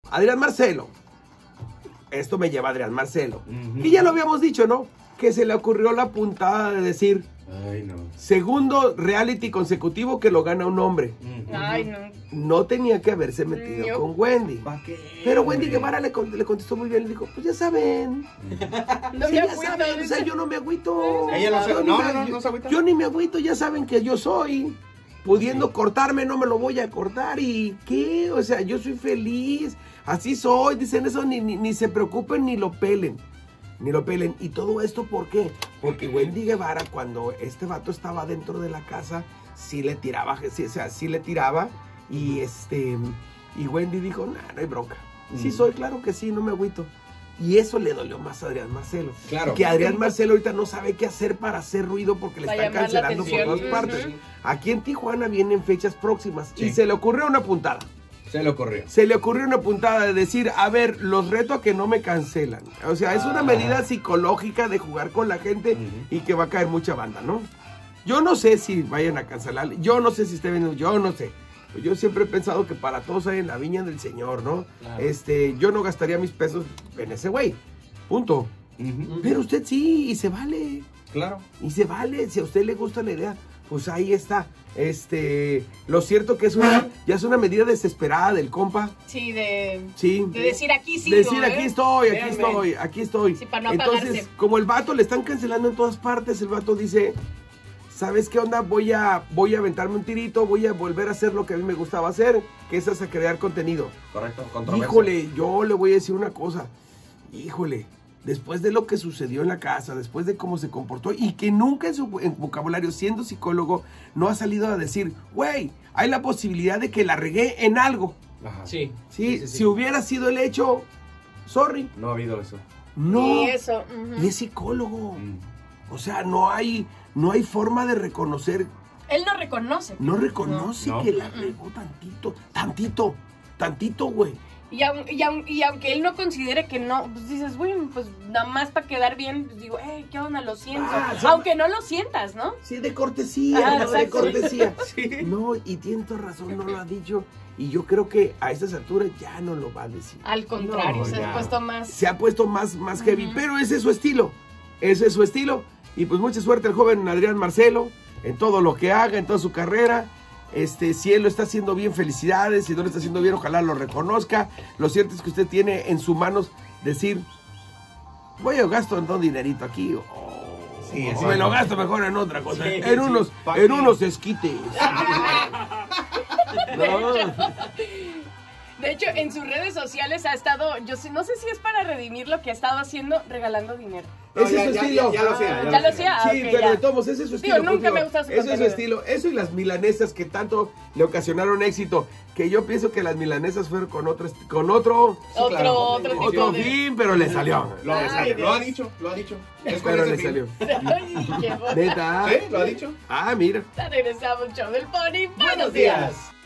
Adrián Marcelo. Esto me lleva a Adrián Marcelo. Y ya lo habíamos dicho, ¿no? Que se le ocurrió la puntada de decir... Ay, no. Segundo reality consecutivo que lo gana un hombre. Ay, no. No tenía que haberse metido con Wendy. ¿Para qué? Pero Wendy Guevara le contestó muy bien. Le dijo, pues ya saben. No Sí, me ya agüito, saben, o sea, yo no me agüito. Ella no se- Yo no, ni no se agüita. Yo ni me agüito, ya saben que yo soy. Pudiendo cortarme, no me lo voy a cortar. ¿Y qué? O sea, yo soy feliz. Así soy. Dicen eso, ni se preocupen ni lo pelen. Ni lo pelen. ¿Y todo esto por qué? Porque Wendy Guevara, cuando este vato estaba dentro de la casa, sí le tiraba, sí, o sea, sí le tiraba. Y y Wendy dijo, nah, no hay bronca. Sí soy, claro que sí, no me agüito. Y eso le dolió más a Adrián Marcelo. Claro. Que Adrián Marcelo ahorita no sabe qué hacer para hacer ruido porque le Para están llamar la cancelando por atención. todas partes. Aquí en Tijuana vienen fechas próximas. Sí. Y se le ocurrió una puntada. Se le ocurrió. Se le ocurrió una puntada de decir, a ver, los reto a que no me cancelan. O sea, es una medida psicológica de jugar con la gente y que va a caer mucha banda, ¿no? Yo no sé si vayan a cancelar, yo no sé si esté viendo, yo no sé. Yo siempre he pensado que para todos hay en la viña del Señor, ¿no? Claro. Yo no gastaría mis pesos en ese güey, punto. Pero usted sí, y se vale. Claro. Y se vale, si a usted le gusta la idea, pues ahí está. Lo cierto que ya es una medida desesperada del compa. Sí, Sí. de decir aquí sigo, Decir aquí estoy, aquí Véanme. estoy, aquí estoy. Sí, para no Entonces, apagarse. como el vato le están cancelando en todas partes, el vato dice, ¿sabes qué onda? Voy a aventarme un tirito, voy a volver a hacer lo que a mí me gustaba hacer, que es a crear contenido. Correcto. Controversia. Híjole, yo le voy a decir una cosa. Híjole, después de lo que sucedió en la casa, después de cómo se comportó y que nunca en su vocabulario, siendo psicólogo, no ha salido a decir, güey, hay la posibilidad de que la regué en algo. Ajá. Sí. Sí, si hubiera sido el hecho, sorry. No ha habido eso. No. Y eso. Y es psicólogo. O sea, no hay forma de reconocer. Él no reconoce. No reconoce No. que la regó tantito, güey. Y aunque él no considere que no, pues dices, bueno, pues nada más para quedar bien, pues digo, ¿qué onda? Lo siento. Sí. Aunque no lo sientas, ¿no? Sí, de cortesía, ¿no? De exacto. cortesía. Sí. No, y tiene toda razón, no lo ha dicho. Y yo creo que a estas alturas ya no lo va a decir. Al contrario, No, se ya. ha puesto más. Se ha puesto más heavy, pero ese es su estilo. Ese es su estilo. Y pues mucha suerte al joven Adrián Marcelo en todo lo que haga, en toda su carrera. Si él lo está haciendo bien, felicidades. Si no lo está haciendo bien, ojalá lo reconozca. Lo cierto es que usted tiene en sus manos decir, voy a gasto en un dinerito aquí. Sí, O sí. me lo gasto mejor en otra cosa. Sí, en sí. unos esquites. No. De hecho, en sus redes sociales ha estado, no sé si es para redimir lo que ha estado haciendo, regalando dinero. No, Ese es su estilo. Ya lo hacía. ¿Ya lo hacía? Sí, Ok, pero ya. de todos modos, ese es su estilo. Digo, nunca pues, me gusta su ese es su contenido. estilo. Eso y las milanesas que tanto le ocasionaron éxito. Que yo pienso que las milanesas fueron con otro claro. Otro tipo otro de... fin, pero le salió. Lo ha dicho. Es con Pero ese le fin. salió. Ay, qué bueno. Neta. ¿Sí? ¿Lo ha dicho? Ya regresamos, show del Pony. Buenos días.